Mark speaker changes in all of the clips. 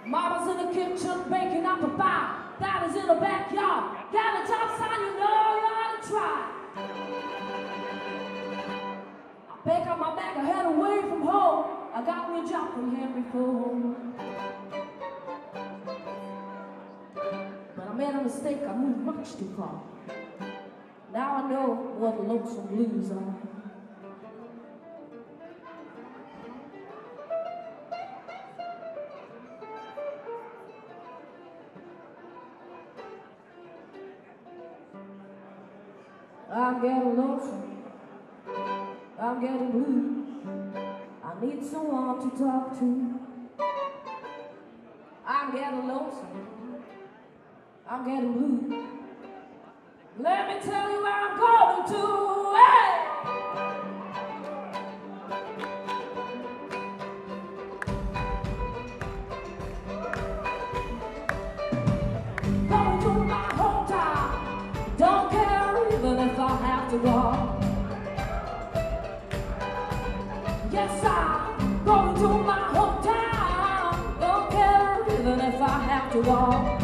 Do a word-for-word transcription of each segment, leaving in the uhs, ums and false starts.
Speaker 1: Mama's in the kitchen baking up a pie. Daddy's in the backyard. Got a job sign, you know you ought to try. I pick up my bag, I head away from home. I got me a job from Henry Ford. But I made a mistake, I moved much too far. Now I know what lonesome blues are. I'm getting lonesome, I'm getting blue. I need someone to talk to. I'm getting lonesome, I'm getting blue. Let me tell you where I'm going to. Hey! Going to my hometown. Don't care even if I have to walk. Yes, I'm going to my hometown. Don't care even if I have to walk.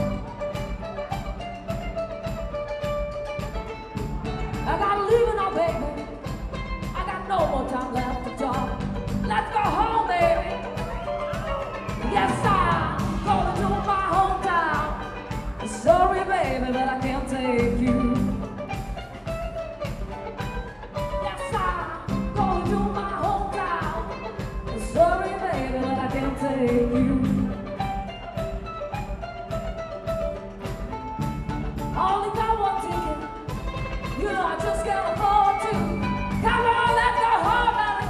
Speaker 1: I gotta leave it now, baby. I got no more time left to talk. Let's go home, baby. Yes, I'm going to my hometown. Sorry, baby, but I can't take you. Yes, I'm going to my hometown. Sorry, baby, but I can't take you. I only got one ticket. You know I just can't afford to. Come on, let's go home, baby.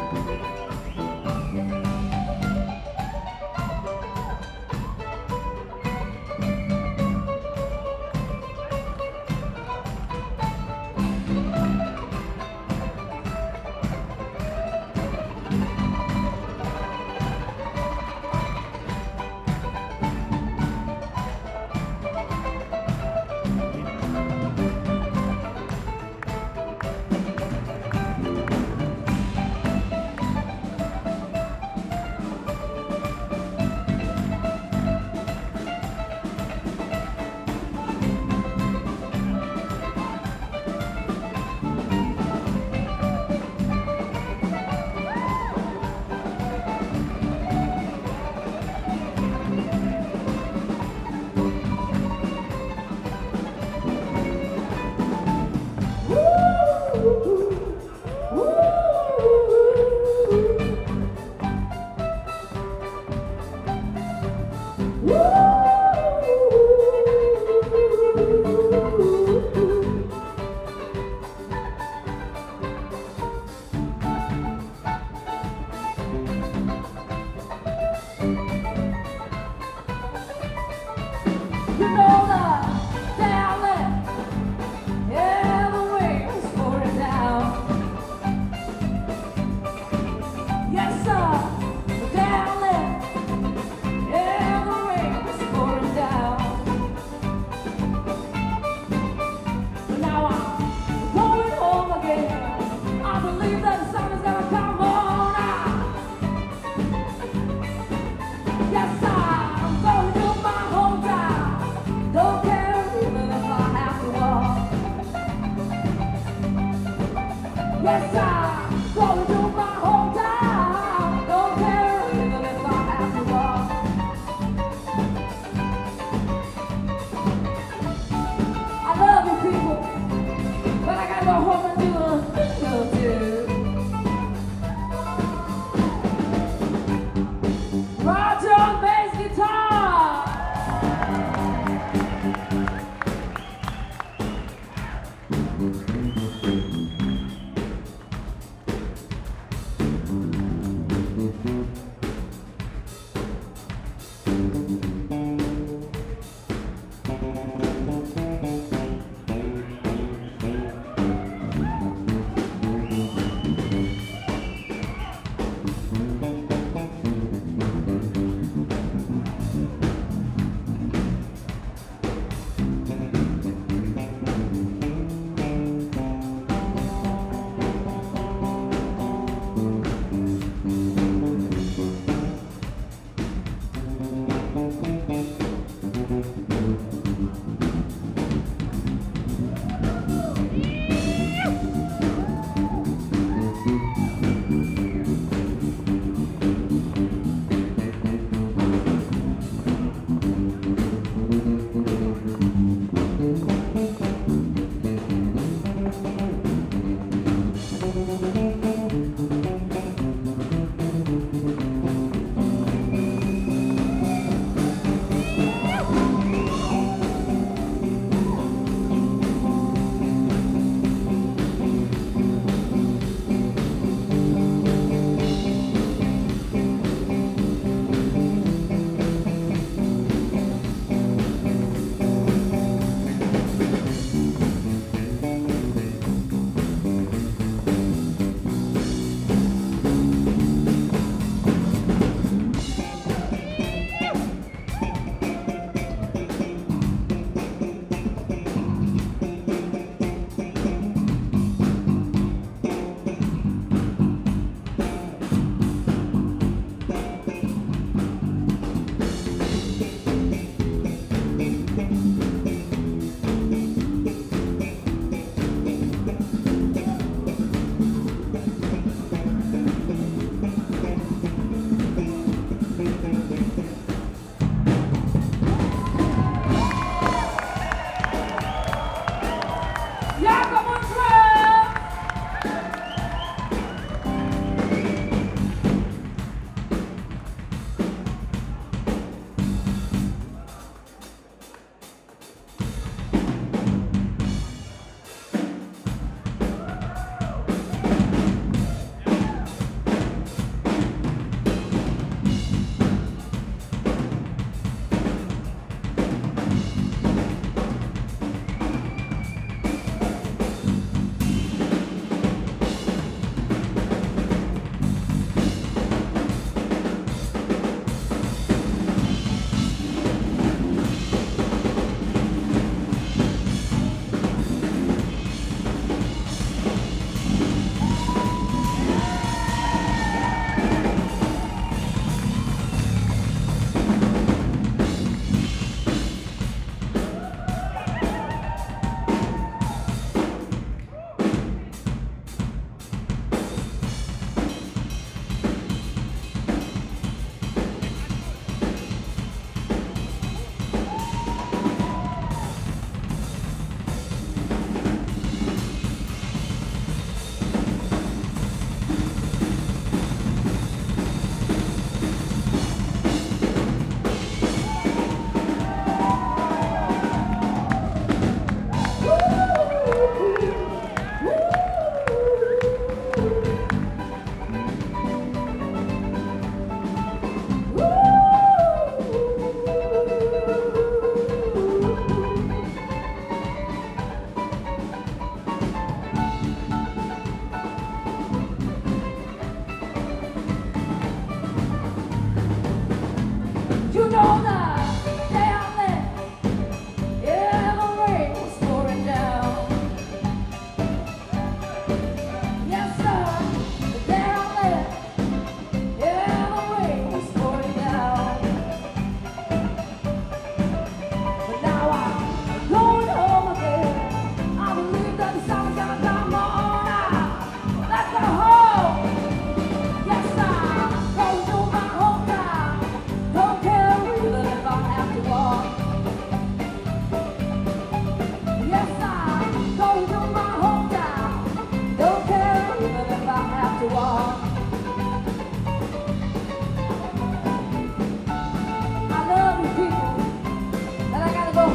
Speaker 1: You know the day I left, yeah, the wings for it down. Yes, sir, the day I left, yeah, the wings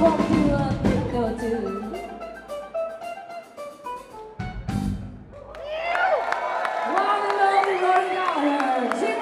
Speaker 1: home.